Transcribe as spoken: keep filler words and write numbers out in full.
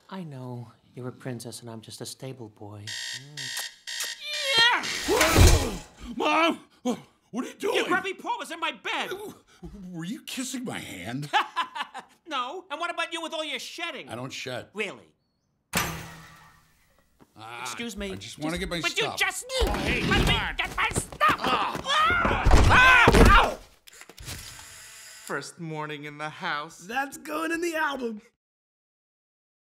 I know. You're a princess and I'm just a stable boy. Mm. Yeah! Mom! What are you doing? Your grubby paw was in my bed. Were you kissing my hand? No. And what about you with all your shedding? I don't shed. Really? Ah, Excuse me. I just want to get my but stuff. But you just... Oh, hey, let me on. get my stuff! Ah. Ah. Ah. First morning in the house. That's going in the album.